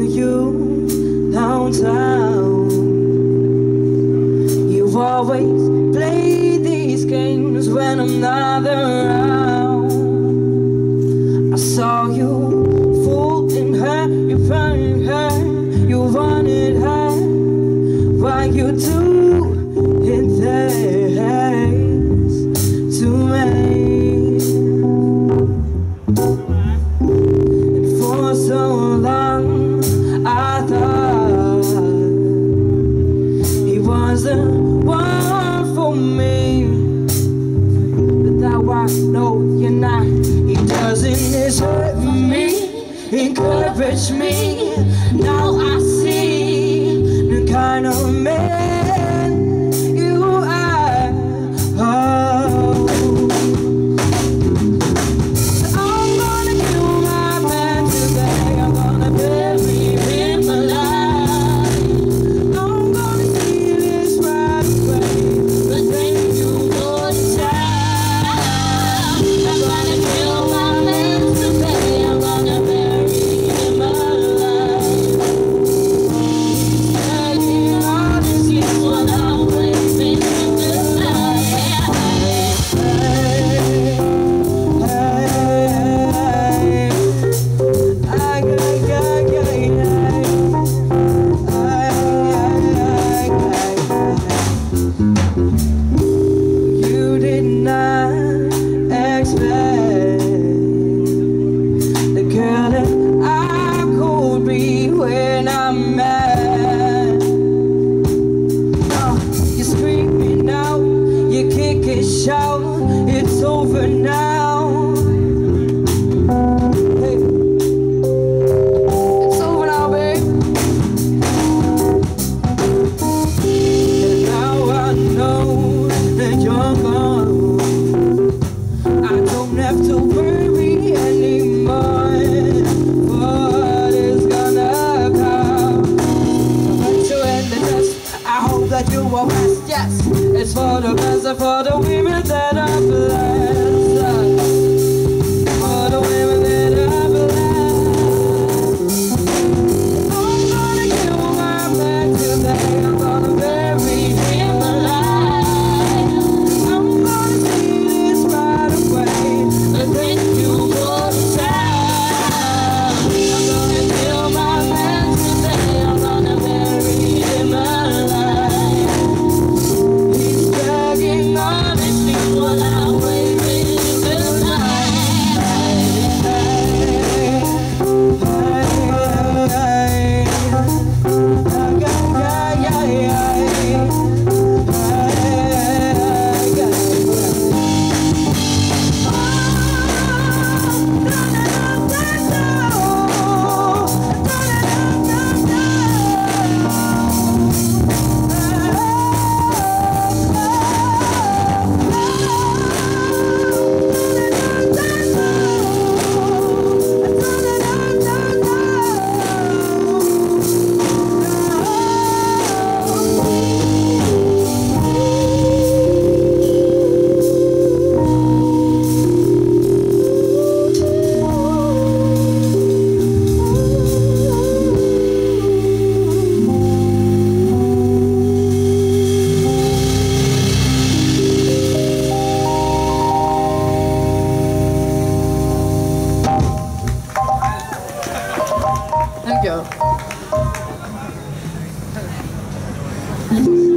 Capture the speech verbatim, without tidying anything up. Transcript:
you downtown. You always play these games when I'm not around. I saw you fooling her, you running her, you wanted her. Why you do it things to me? And for so long I thought he was the one for me, but now I know you're not. He doesn't just hurt me, encourage me. Now I see the kind of man you are. Oh, so I'm gonna kill my man today. I'm gonna bury him alive. I'm gonna see this right away, but thank you for the time. I'm gonna kill my man today. I'm gonna bury him alive. Taking honestly what I'm waving in the night. Hey, hey, I got, got, got, you did not expect the girl that I could be when I'm mad. Oh, you're screaming out, you kick and shout, it's over now. Hey, it's over now, babe. And now I know that you're gone. I don't have to worry anymore. What is gonna come? Put you in the dust. I hope that you will rest. Yes, it's for the best and for the women that are blessed. For the women that are blessed. I'm gonna kill my man today. I'm gonna bury him alive. I'm gonna see this right away, but thank you for the time. I'm gonna kill my man today. I'm gonna bury him alive. He's begging honestly while I'm waving in the night. Thank you.